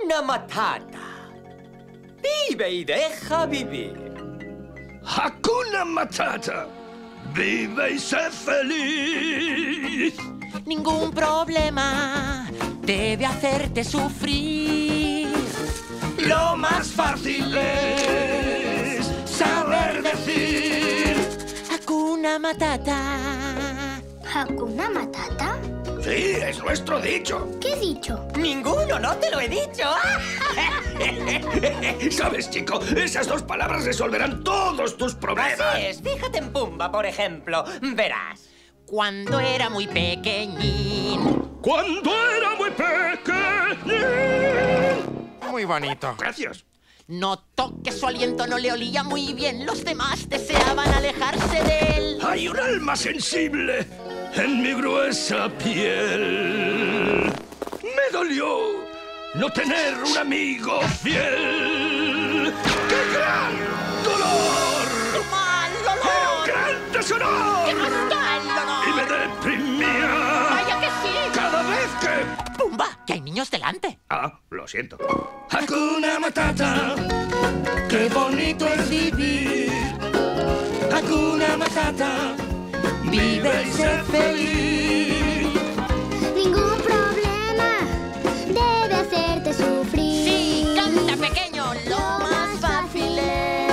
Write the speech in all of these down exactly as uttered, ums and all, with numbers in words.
Hakuna Matata. Vive y deja vivir. Hakuna Matata. Vive y sé feliz. Ningún problema debe hacerte sufrir. Lo más fácil es saber decir Hakuna Matata. ¿Hakuna Matata? sí, es nuestro dicho. ¿Qué dicho? Ninguno, no te lo he dicho. ¿Sabes, chico? Esas dos palabras resolverán todos tus problemas. Así es, fíjate en Pumba, por ejemplo. Verás. Cuando era muy pequeñín. Cuando era muy pequeño. Muy bonito. Gracias. Notó que su aliento no le olía muy bien. Los demás deseaban alejarse de él. Hay un alma sensible en mi gruesa piel. Me dolió no tener un amigo fiel. ¡Qué gran dolor! ¡Qué mal olor! ¡Qué gran deshonor! ¡Qué mal olor! Y me deprimía ¡Vaya que sí! cada vez que... ¡Pumba! ¡Que hay niños delante! Ah, lo siento. Hakuna Matata, qué bonito es vivir. Hakuna Matata, vive y sé feliz. Ningún problema debe hacerte sufrir. ¡Sí! ¡Canta, pequeño! Lo más fácil es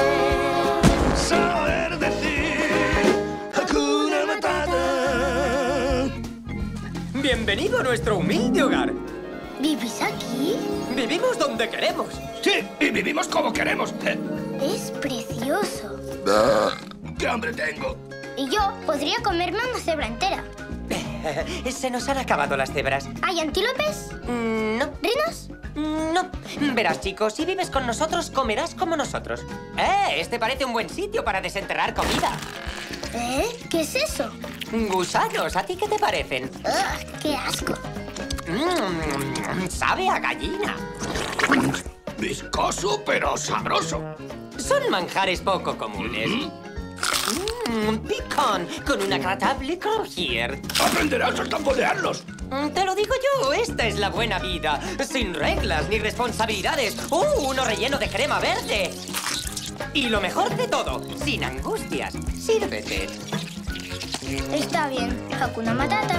Saber decir Hakuna Matata. Bienvenido a nuestro humilde hogar. ¿Vivís aquí? Vivimos donde queremos. Sí, y vivimos como queremos. Eh, Es precioso. ¡Qué hambre tengo! Y yo podría comerme una cebra entera. Se nos han acabado las cebras. ¿Hay antílopes? Mm, No, ¿Rinos? no. Verás, chicos, si vives con nosotros, comerás como nosotros. ¡Eh! Este parece un buen sitio para desenterrar comida. ¿Eh? ¿Qué es eso? Gusanos, ¿a ti qué te parecen? ¡Ugh! ¡Qué asco! Mmm, sabe a gallina. Viscoso, pero sabroso. Son manjares poco comunes. Mmm, picón, con un agradable croquier. Aprenderás a tambolearlos. Mm, Te lo digo yo, esta es la buena vida. Sin reglas ni responsabilidades. ¡Uh! Uno relleno de crema verde. Y lo mejor de todo, sin angustias. Sírvete. Está bien. Hakuna Matata.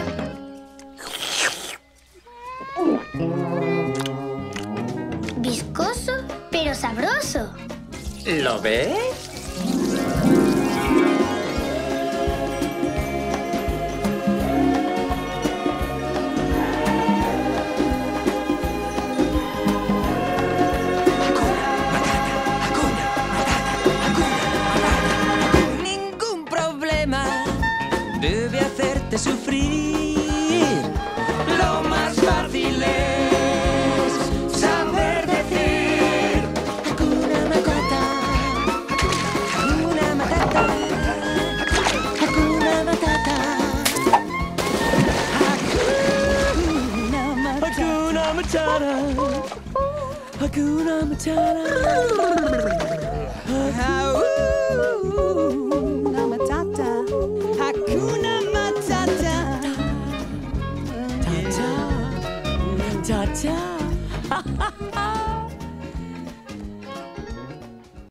Viscoso, pero sabroso. ¿Lo ves? Ningún problema debe hacerte sufrir. Lo más fácil es saber decir Hakuna Matata. Hakuna Matata. Hakuna Matata. Hakuna Matata. Hakuna Matata. Hakuna Matata.